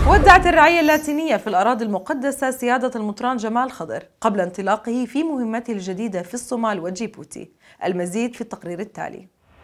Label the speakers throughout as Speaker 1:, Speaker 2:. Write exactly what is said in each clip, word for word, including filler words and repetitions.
Speaker 1: ودعت الرعية اللاتينية في الأراضي المقدسة سيادة المطران جمال خضر قبل انطلاقه في مهمته الجديدة في الصومال وجيبوتي. المزيد في التقرير التالي.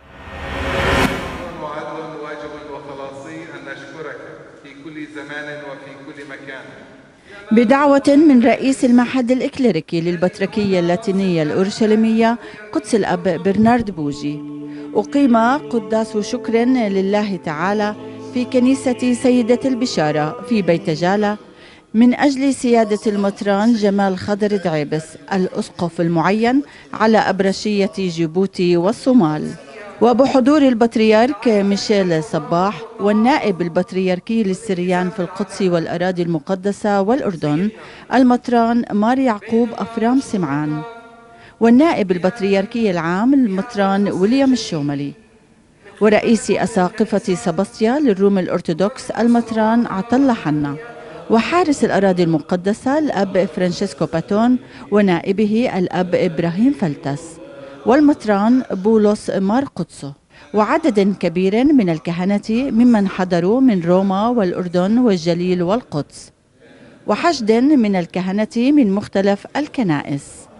Speaker 2: معد واجب وخلاصي أن نشكرك في كل زمان وفي كل مكان.
Speaker 3: بدعوة من رئيس المعهد الإكليريكي للبطركية اللاتينية الأورشليمية قدس الأب برنارد بوجي، أقيم قداس شكر لله تعالى في كنيسة سيدة البشارة في بيت جالة من أجل سيادة المطران جمال خضر دعيبس الأسقف المعين على أبرشية جيبوتي والصومال، وبحضور البطريرك ميشيل صباح والنائب البطريركي للسريان في القدس والأراضي المقدسة والأردن المطران مار يعقوب أفرام سمعان، والنائب البطريركي العام المطران ويليام الشوملي، ورئيس أساقفة سباستيا للروم الأرثوذكس المطران عطلة حنا، وحارس الأراضي المقدسة الأب فرانشيسكو باتون ونائبه الأب إبراهيم فلتس، والمطران بولس مار قدسو، وعدد كبير من الكهنة ممن حضروا من روما والأردن والجليل والقدس، وحشد من الكهنة من مختلف الكنائس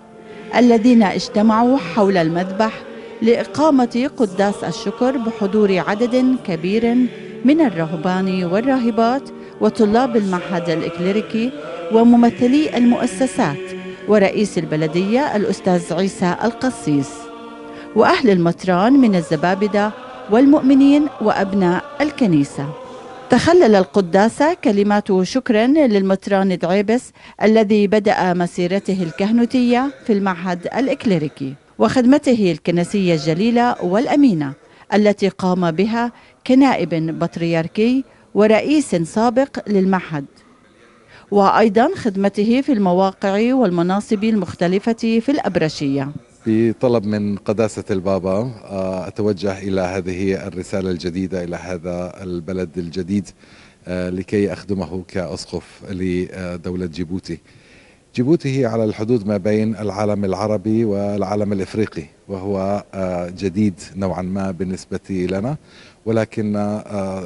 Speaker 3: الذين اجتمعوا حول المذبح لإقامة قداس الشكر بحضور عدد كبير من الرهبان والراهبات وطلاب المعهد الإكليريكي وممثلي المؤسسات ورئيس البلدية الأستاذ عيسى القسيس وأهل المطران من الزبابدة والمؤمنين وأبناء الكنيسة. تخلل القداس كلمات شكر للمطران دعيبس الذي بدأ مسيرته الكهنوتية في المعهد الإكليريكي وخدمته الكنسية الجليلة والأمينة التي قام بها كنائب بطريركي ورئيس سابق للمعهد، وأيضا خدمته في المواقع والمناصب المختلفة في الأبرشية.
Speaker 2: بطلب من قداسة البابا أتوجه إلى هذه الرسالة الجديدة إلى هذا البلد الجديد لكي أخدمه كأسقف لدولة جيبوتي. جيبوتي هي على الحدود ما بين العالم العربي والعالم الإفريقي، وهو جديد نوعا ما بالنسبة لنا، ولكن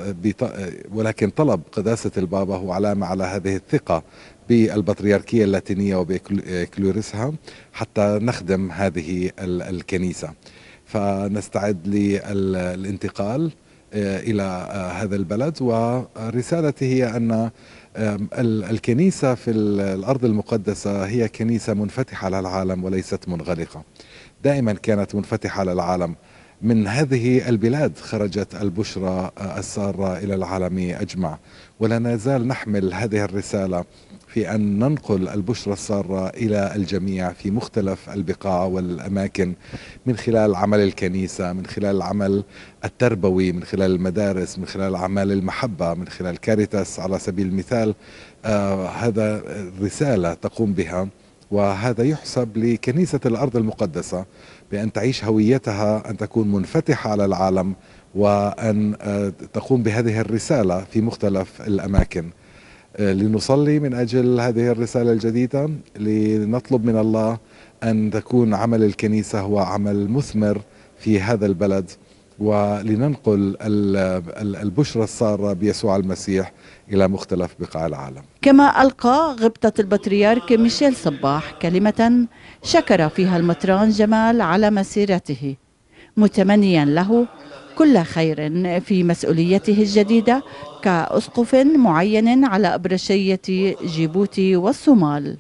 Speaker 2: ولكن طلب قداسة البابا هو علامة على هذه الثقة بالبطريركية اللاتينية وبإكلوريسها حتى نخدم هذه الكنيسة، فنستعد للانتقال إلى هذا البلد. ورسالتي هي أن الكنيسة في الأرض المقدسة هي كنيسة منفتحة على العالم وليست منغلقة، دائما كانت منفتحة على العالم. من هذه البلاد خرجت البشرى السارة إلى العالم أجمع، ولا نزال نحمل هذه الرسالة في أن ننقل البشرى السارة إلى الجميع في مختلف البقاع والأماكن من خلال عمل الكنيسة، من خلال العمل التربوي، من خلال المدارس، من خلال أعمال المحبة، من خلال كاريتاس على سبيل المثال. آه هذا رسالة تقوم بها، وهذا يحسب لكنيسة الأرض المقدسة بأن تعيش هويتها، أن تكون منفتحة على العالم، وأن تقوم بهذه الرسالة في مختلف الأماكن. لنصلي من أجل هذه الرسالة الجديدة، لنطلب من الله أن تكون عمل الكنيسة هو عمل مثمر في هذا البلد، ولننقل البشرى السارة بيسوع المسيح إلى مختلف بقاع العالم.
Speaker 3: كما ألقى غبطة البطريرك ميشيل صباح كلمة شكر فيها المطران جمال على مسيرته، متمنيا له كل خير في مسؤوليته الجديدة كأسقف معين على أبرشية جيبوتي والصومال.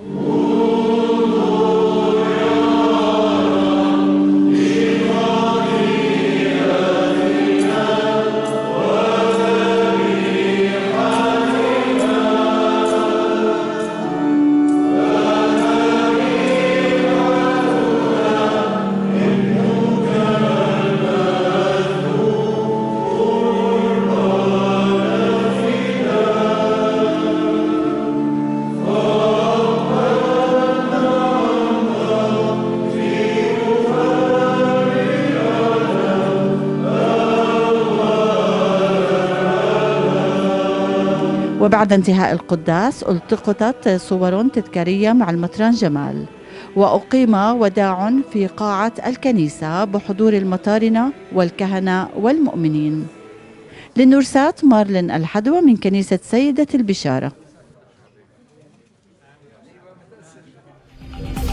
Speaker 3: وبعد انتهاء القداس التقطت صور تذكارية مع المطران جمال، وأقيم وداع في قاعة الكنيسة بحضور المطارنة والكهنة والمؤمنين. للنورسات مارلين الحدوى من كنيسة سيدة البشارة.